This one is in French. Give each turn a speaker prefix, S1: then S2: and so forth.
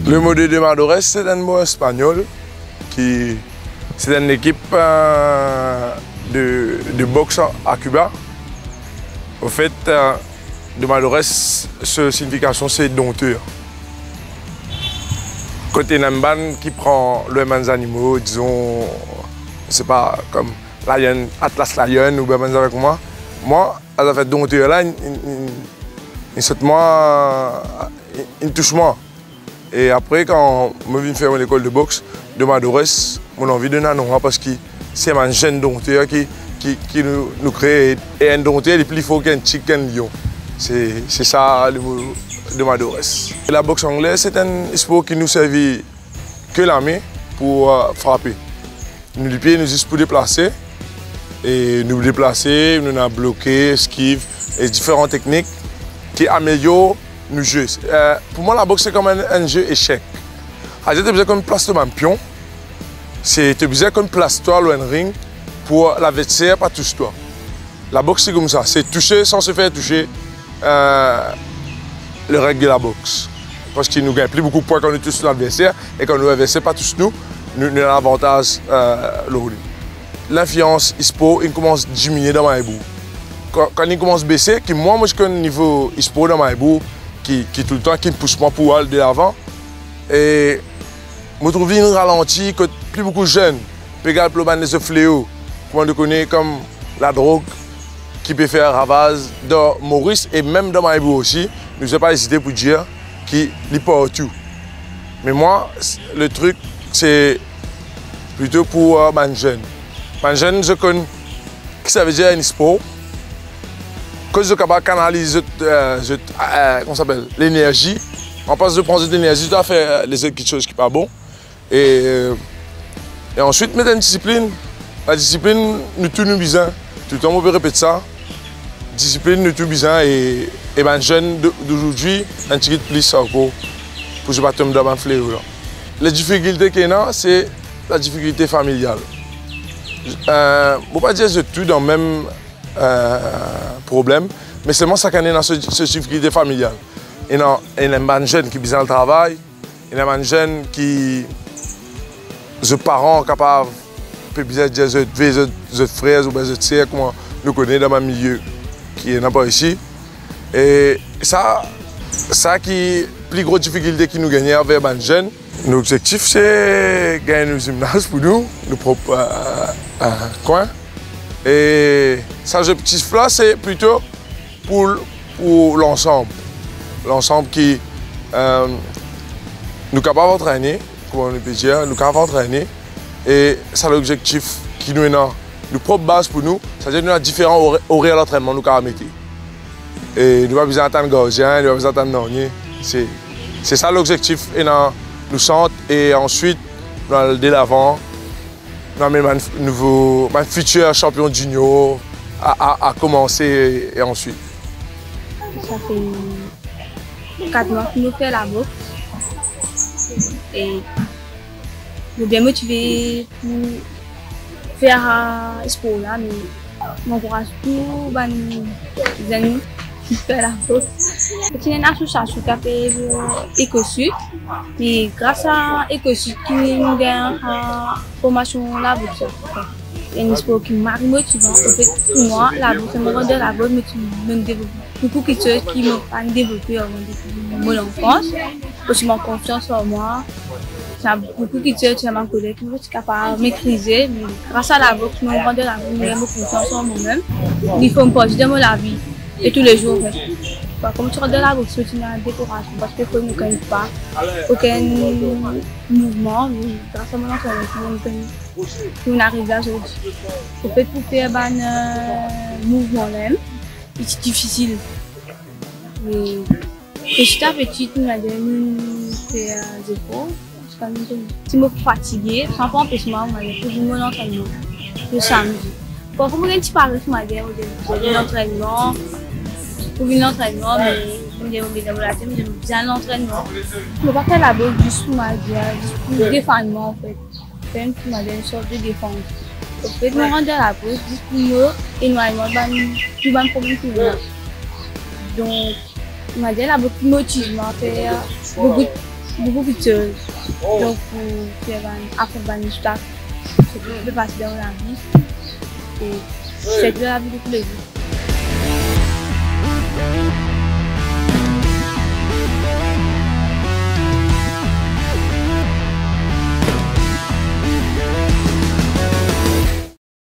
S1: Le Modé de Madores, c'est un mot espagnol qui c'est une équipe de boxe à Cuba. Au fait, de Madores, sa signification c'est dompteur. Côté Namban qui prend le même animaux, disons, c'est pas comme Lion, Atlas Lion ou bien avec moi. Moi, à la fait dompteur là, il touche moi. Et après, quand je viens faire l'école de boxe de Madores, mon envie de nanon parce que c'est un jeune dompteur qui nous crée. Et un dompteur est plus fort qu'un tigre, qu'un lion. C'est ça le mot de Madores. Et la boxe anglaise, c'est un sport qui nous servit que la main pour frapper. Nous, les pieds, nous juste pour déplacer. Et nous déplacer, nous avons bloqué, esquive et différentes techniques qui améliorent nos jeux. Pour moi, la boxe, c'est comme un jeu échec. Tu as besoin comme place de un pion. Tu as besoin comme place toi ou un ring pour l'adversaire, pas touche toi. La boxe, c'est comme ça. C'est toucher sans se faire toucher le règle de la boxe. Parce qu'il nous gagne plus beaucoup de points quand nous touche l'adversaire et quand l'adversaire pas touche nous avons l'avantage. L'influence e-sport, il commence à diminuer dans ma boue. Quand il commence à baisser, moi je connais un niveau e-sport dans ma boue qui tout le temps qui me pousse moi pour aller de l'avant. Et je trouve une ralenti que plus beaucoup de jeunes peuvent regarder ce fléau, comme on connaît comme la drogue, qui peut faire ravage dans Maurice et même dans Maïbou aussi. Nous n'avons pas hésité pour dire qu'il est partout. Mais moi, le truc, c'est plutôt pour les jeunes. Les jeunes, je connais ce que ça veut dire un sport. Quand je suis capable de canaliser l'énergie, en place de prendre de l'énergie, je dois faire quelque chose qui n'est pas bon. Et ensuite, mettre une discipline. La discipline, nous tournons bien. Tout le temps, on peut répéter ça. Discipline, nous tournons bien. Et les jeunes d'aujourd'hui, un petit peu plus encore pour ne pas tomber dans un fléau. Les difficultés qu'il y a, c'est la difficulté familiale. Je ne peux pas dire que je tout dans le même problème, mais seulement ça qu'il y a dans cette difficulté familiale. Il y a des jeunes qui ont besoin de travail, il y a des jeunes qui sont parents capables de dire que frères ou que sœurs, comme nous connaissons dans le milieu qui n'est pas ici. Et ça qui est la plus grosse difficulté que nous gagnons avec les jeunes. Notre objectif, c'est de gagner nos gymnases pour nous, nos propres coins. Et cet objectif-là, c'est plutôt pour l'ensemble. L'ensemble qui nous capable d'entraîner, comme on peut dire, nous capable d'entraîner. Et c'est l'objectif qui nous est dans nos propres bases pour nous. C'est-à-dire que nous avons différents horaires d'entraînement nous capable mettre. Et nous n'avons pas besoin d'attendre gardien, nous n'avons pas besoin d'attendre dernier. C'est ça l'objectif. Nous sentons et ensuite, nous allons de l'avant. Nous avons un futur champion junior à commencer et ensuite.
S2: Ça fait 4 mois que nous faisons la boxe. Et nous sommes bien motivés pour faire ce sport-là. Mais j'encourage tous les amis qui font la boxe. C'est une association qui a fait Ecosud. Et grâce à Ecosud, nous avons une formation la boxe. C'est un sport qui m'a motivé. En fait, pour moi, la boxe, me rend la boxe, me développer. Beaucoup de choses qui m'ont pas développé avant mon enfance. Aussi, ma confiance en moi. Il y a beaucoup de choses qui m'ont collé, que je suis capable de maîtriser. Mais grâce à la boxe, je me rends la boxe, j'ai beaucoup confiance en moi-même. Il faut me poser dans la vie. Et tous les jours. Comme tu rentres dans la boxe, tu n'as décoration parce que tu ne connais pas aucun mouvement. Grâce à mon entraînement, on arrive là aujourd'hui. En fait, pour faire un mouvement, c'est difficile. Mais petit à petit, nous avons fait des efforts. Si je suis fatiguée, sans empêchement, je vais mon entraînement le samedi. Quand je suis parlé ce matin, j'ai l'entraînement. Pour l'entraînement, mais j'aime bien l'entraînement. Je ne peux pas faire la boxe juste pour le défendement en fait. C'est une sorte de défense. En fait, nous rendons la boxe juste pour nous et nous avons plus de problème pour nous. Donc, la boxe motive à faire beaucoup beaucoup plus donc pour faire un obstacle, c'est de passer dans la vie et c'est de la vie de tous les jours.